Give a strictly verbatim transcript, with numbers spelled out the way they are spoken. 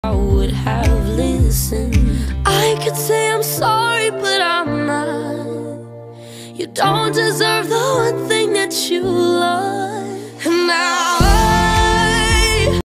I would have listened. I could say I'm sorry, but I'm not. You don't deserve the one thing that you love.